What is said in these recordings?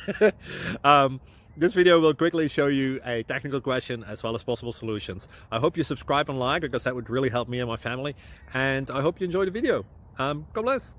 um, this video will quickly show you a technical question as well as possible solutions. I hope you subscribe and like, because that would really help me and my family. And I hope you enjoy the video. God bless.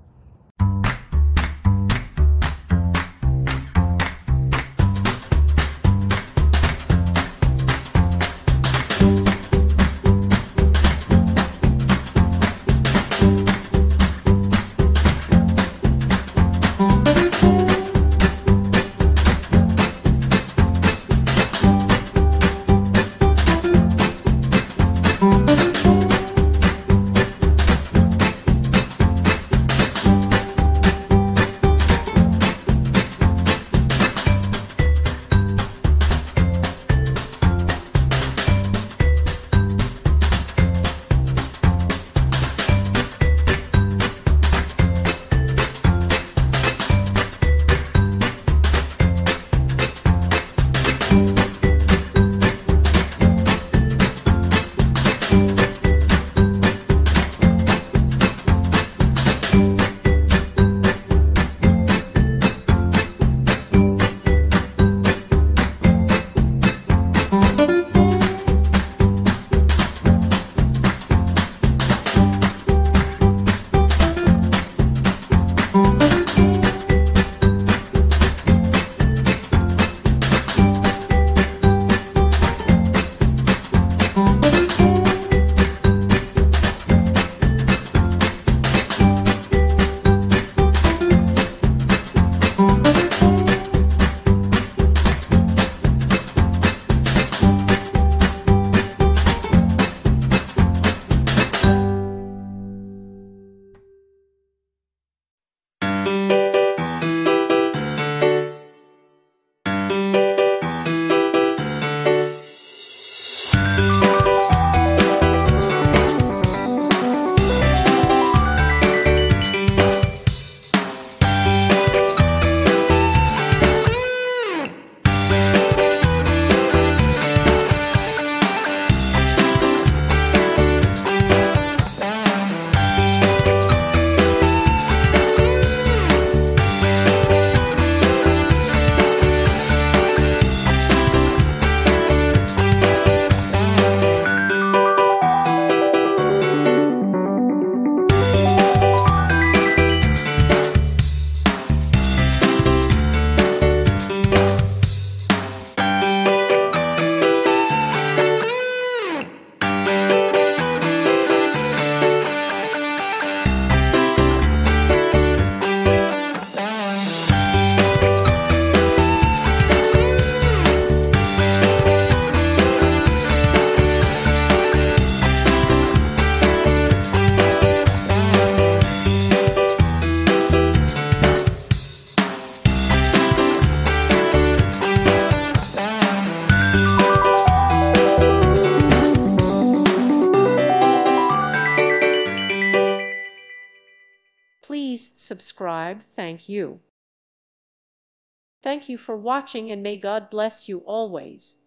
Please subscribe. Thank you. Thank you for watching, and may God bless you always.